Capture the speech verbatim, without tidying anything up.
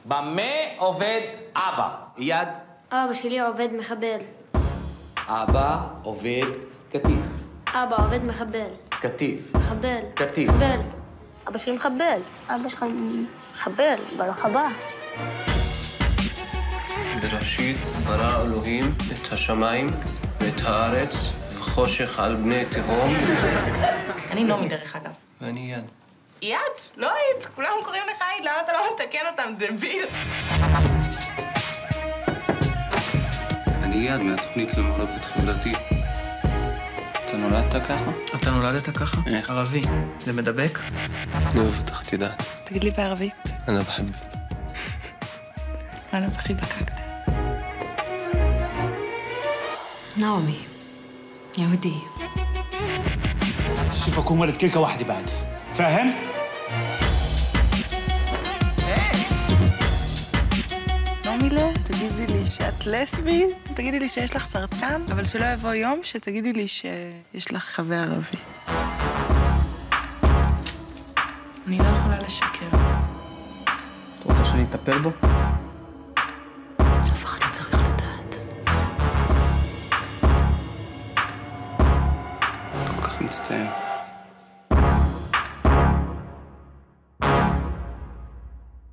במה עובד אבא? יד. אבא שלי עובד מחבל. אבא עובד קטיף. אבא עובד מחבל. קטיף. מחבל. קטיף. מחבל. אבא שלי מחבל. אבא שלך מחבל, ברוך הבא. בראשית ברא אלוהים את השמיים ואת הארץ וחושך על בני תהום. אני נעמי דרך אגב. ואני יד. יד? לא היית, כולם קוראים לך היית, למה אתה לא מתקן אותם, דביל? אני יד מהתוכנית למעורבות חברתית. אתה נולדת ככה? אתה נולדת ככה? איך? ערבי. זה מדבק? אני אוהב אותך, תדע. תגיד לי בערבית. אני בחבק. אני בכי בקקת. نعمي يهودية. شوفكم ولد كيكة واحدة بعد فاهم؟ נעמילה, תגידי לי שאת לסבית, תגידי לי שיש לך סרטן, אבל שלא יבוא יום שתגידי לי שיש לך חבר ערבי. אני לא יכולה לשקר. את רוצה שאני אטפל בו? אף אחד לא צריך לדעת. כל כך מצטער.